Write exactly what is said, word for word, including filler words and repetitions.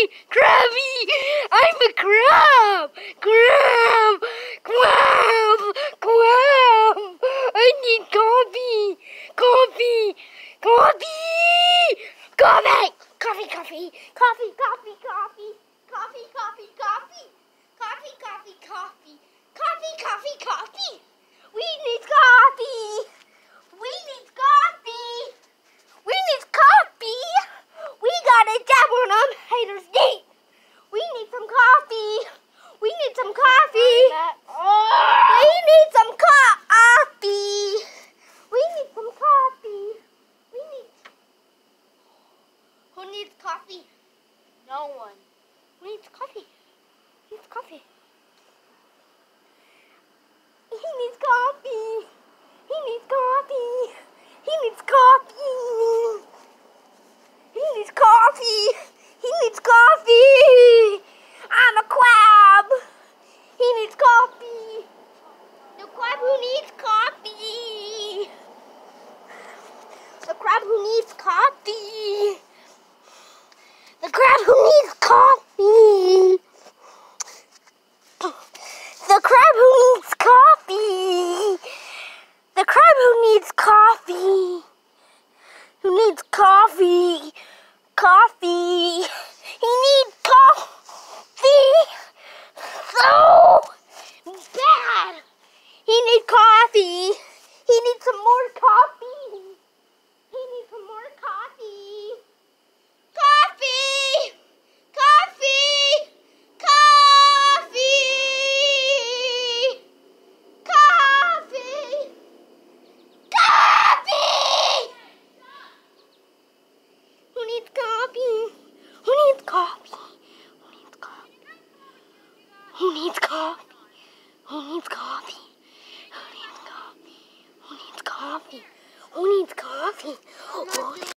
Crabby! I'm a crab! Crab! Crab! Crab! I need coffee! Coffee! Coffee! Coffee! Coffee, coffee, coffee, coffee, coffee, coffee, coffee, coffee, coffee, coffee, coffee, coffee, coffee, coffee. We need coffee. We need coffee. We need coffee. We got a dabble on haters' gate. We need some coffee. We need some coffee. We need some coffee. We need some coffee. We need. Who needs coffee? No one. Who needs coffee? Who needs coffee? He needs coffee. He needs coffee. He needs coffee. He needs coffee. He needs coffee. I'm a crab. He needs coffee. The crab who needs coffee. The crab who needs coffee. The crab who needs coffee. The crab who needs coffee. The crab who needs coffee. Who needs coffee. Coffee. He needs coffee so bad. He needs coffee. He needs some more coffee. He needs some more coffee. Coffee! Coffee! Coffee! Coffee! Coffee! Who needs coffee? Who needs coffee? Who needs coffee? Who needs coffee? Who needs coffee? Who needs coffee? Who needs coffee? Who needs coffee? Who needs